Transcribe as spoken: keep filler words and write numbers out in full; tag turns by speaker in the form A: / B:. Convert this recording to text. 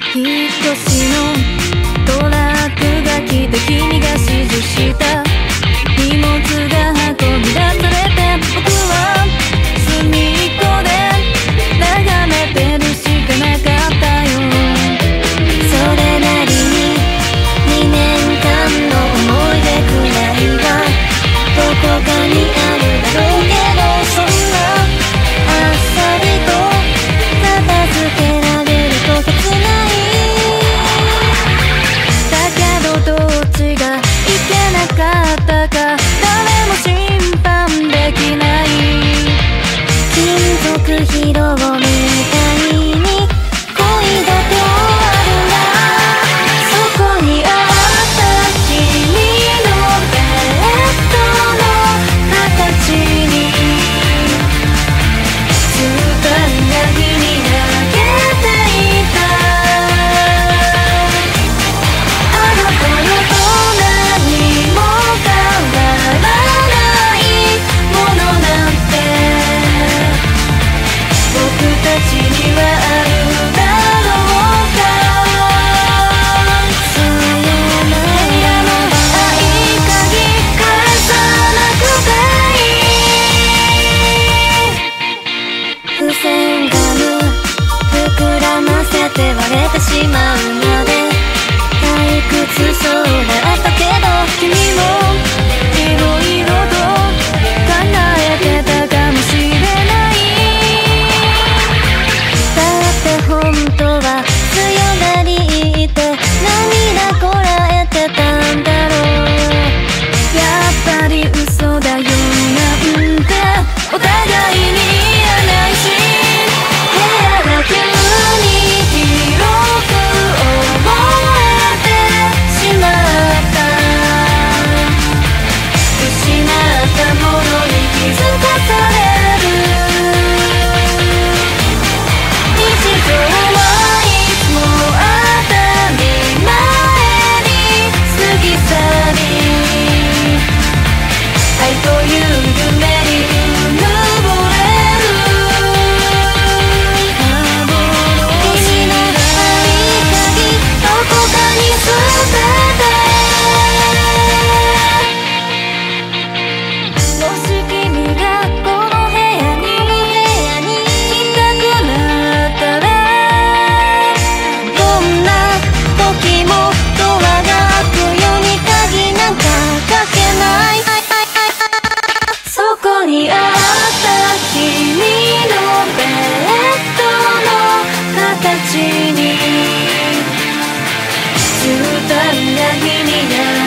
A: 引っ越しのトラックが来て君が指示した荷物が運び出されて僕は隅っこで眺めてるしかなかったよ。それなりににねんかんの思い出くらいはどこかにあるだろうけど、そんなあっさりと片付けられると切ないだけど、どっちがいけなかったか誰も審判できない。金属疲労みたいに恋だけ終わるんだ。そこにあった君のベッドの形にスタンが日に焼けていた。あの頃と何も変わらないものなんて僕たちにはあるだろうか。さよならの合鍵返さなくていい。付箋ガム膨らませて割れてしまうまで退屈そうだったけど、君もいろいろと考えてたかもしれない。だって本当は強がりって涙こらえてたんだろう。やっぱり嘘だよなんてお互いに言えないし、部屋が急に広く思えてしまった。失ったものに気づかされる。日常はいつも当たり前に過ぎ去り、愛という夢にうぬぼれる。幻の合鍵どこかに捨てて、もし君がこの部屋にいたくなったら、どんな時もドアが開くように鍵なんかかけない。そこにあった君のベッドの形に絨毯が日に焼